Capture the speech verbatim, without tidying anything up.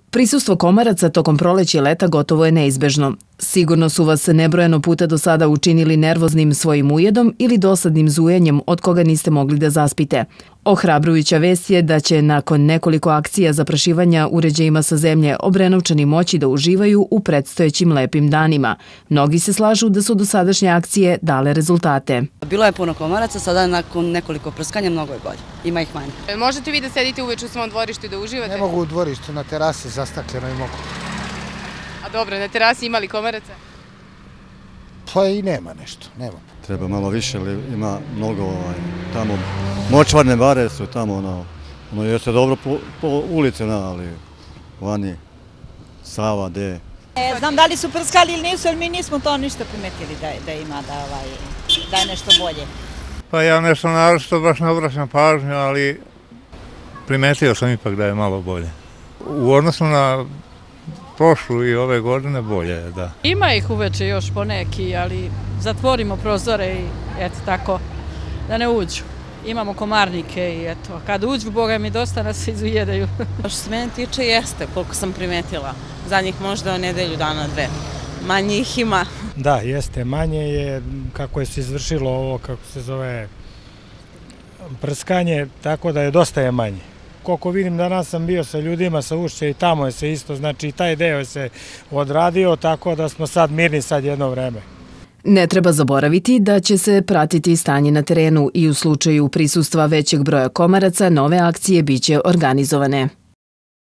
Prisustvo komaraca tokom proleća i leta gotovo je neizbežno. Sigurno su vas nebrojeno puta do sada učinili nervoznim svojim ujedom ili dosadnim zujenjem od koga niste mogli da zaspite. Ohrabrujuća vest je da će nakon nekoliko akcija zaprašivanja uređajima sa zemlje Obrenovčani moći da uživaju u predstojećim lepim danima. Mnogi se slažu da su dosadašnje akcije dale rezultate. Bilo je puno komaraca, sada nakon nekoliko prskanja mnogo je bolje. Ima ih manje. Možete vi da sedite uveče u svom dvorištu i da uživate? Ne mogu u dvorištu, na terasi zastakljeno i mogu. A dobro, na terasi imali komaraca? Pa i nema nešto, nema. Treba malo više, ali ima mnogo tamo, močvarne bare su tamo, ono jeste dobro po ulici, ali vani, Sava, de. Ne znam da li su prskali ili nisu, ali mi nismo to ništa primetili da ima, da je nešto bolje. Pa ja nešto naročito baš ne obraćam pažnju, ali primetio sam ipak da je malo bolje. U odnosu na prošlu i ove godine bolje je, da. Ima ih uveče još poneki, ali zatvorimo prozore i eto tako, da ne uđu. Imamo komarnike i eto, kad uđu, boga mi dosta nas izujedaju. Što se mene tiče jeste, koliko sam primetila. Zadnjih možda nedelju dana, dve. Manje ih ima. Da, jeste, manje je kako je se izvršilo ovo, kako se zove, prskanje, tako da je dosta je manje. Koliko vidim, danas sam bio sa ljudima sa Ušće i tamo je se isto, znači i taj deo je se odradio, tako da smo sad mirni sad jedno vreme. Ne treba zaboraviti da će se pratiti stanje na terenu i u slučaju prisustva većeg broja komaraca nove akcije biće organizovane.